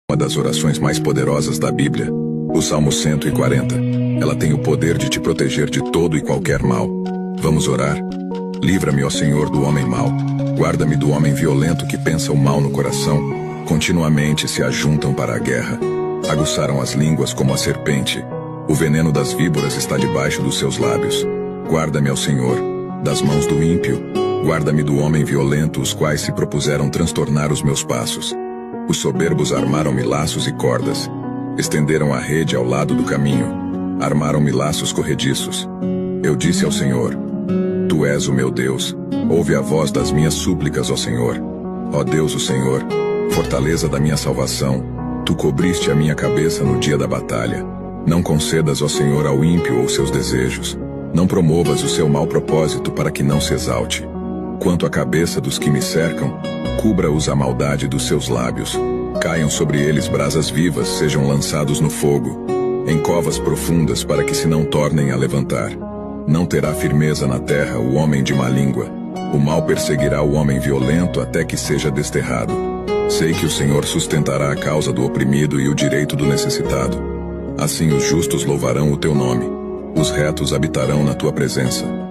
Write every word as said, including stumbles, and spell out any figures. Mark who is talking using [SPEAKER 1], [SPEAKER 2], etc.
[SPEAKER 1] Uma das orações mais poderosas da Bíblia, o Salmo cento e quarenta. Ela tem o poder de te proteger de todo e qualquer mal. Vamos orar? Livra-me, ó Senhor, do homem mau. Guarda-me do homem violento que pensa o mal no coração. Continuamente se ajuntam para a guerra. Aguçaram as línguas como a serpente. O veneno das víboras está debaixo dos seus lábios. Guarda-me, ó Senhor, das mãos do ímpio. Guarda-me do homem violento, os quais se propuseram transtornar os meus passos. Os soberbos armaram-me laços e cordas. Estenderam a rede ao lado do caminho. Armaram-me laços corrediços. Eu disse ao Senhor: Tu és o meu Deus. Ouve a voz das minhas súplicas, ó Senhor. Ó Deus, o Senhor, fortaleza da minha salvação, Tu cobriste a minha cabeça no dia da batalha. Não concedas, ó Senhor, ao ímpio ou seus desejos. Não promovas o seu mau propósito para que não se exalte. Quanto à cabeça dos que me cercam, cubra-os a maldade dos seus lábios. Caiam sobre eles brasas vivas, sejam lançados no fogo, em covas profundas para que se não tornem a levantar. Não terá firmeza na terra o homem de má língua. O mal perseguirá o homem violento até que seja desterrado. Sei que o Senhor sustentará a causa do oprimido e o direito do necessitado. Assim os justos louvarão o teu nome. Os retos habitarão na tua presença.